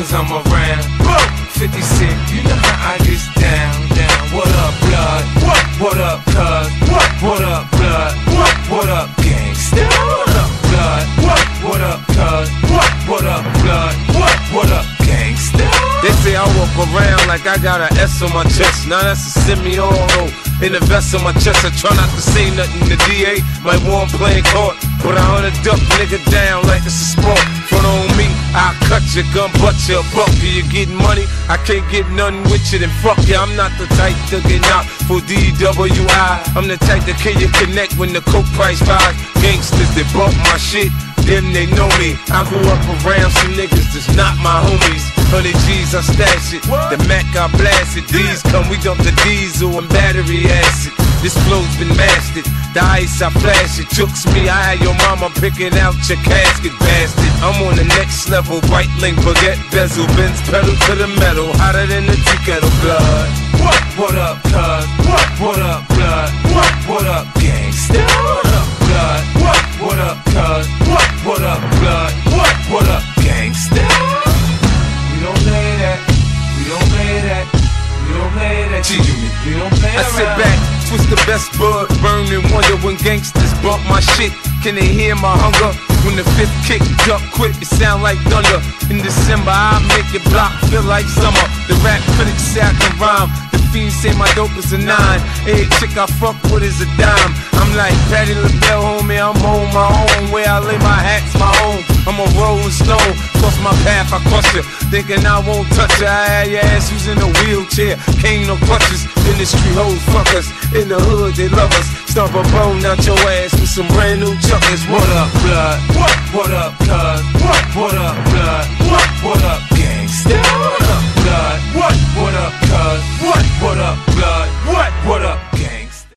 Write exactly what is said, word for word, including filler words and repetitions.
cause I'm around. fifty Cent, you know how I get down, down. What up, blood? What? What up, cuz? What? What up, blood? What? What up, gangsta? What up, blood? What? What up, cuz? What? What up, blood? What? What up, gangsta? They say I walk around like I got an S on my chest. Now that's a semi-auto. In the vest on my chest, I try not to say nothing. The D A might want playing court, but I hunt a duck nigga down like it's a sport. Front on me, I'll cut your gun, butt your buck. You getting money? I can't get nothing with you, then fuck you. I'm not the type to get knocked for D W I. I'm the type that can you connect when the coke price rise. Gangsters that bump my shit, them they know me. I grew up around some niggas that's not my homies. Hundred G's I stash it, the Mac I blast it. These come, we dump the diesel and battery acid. This flow's been mastered, the ice I flash it. Jukes me, I had your mama picking out your casket, bastard. I'm on the next level, right link, baguette, bezel, Benz pedal to the metal, hotter than the tea kettle, blood. What? What up, cuz? What? What up, blood? What? What up, gangsta? What up, blood? What? What up, cuz? What? What up, blood? What? What up, gangsta? We don't play that. We don't play that. We don't play that. G Unit. We don't play I around. sit back, twist the best bud, burn and wonder when gangsters bump my shit. Can they hear my hunger? When the fifth kick up quick, it sound like thunder. In December, I make your block feel like summer. The rap critics say I can rhyme. The fiends say my dope is a nine. Every chick I fuck with is a dime. I'm like Patti LaBelle, homie, I'm on my own. Where I lay my hat's my home. I'm a rolling stone, cross my path, I crush you. Thinking I won't touch you, I had your ass who's in a wheelchair. Cane no crutches, industry hoes fuck us. In the hood, they love us. Stomp a bone out your ass with some brand new chuckers. What up, blood? What? What up, cuz? What? What up, blood? What? What up,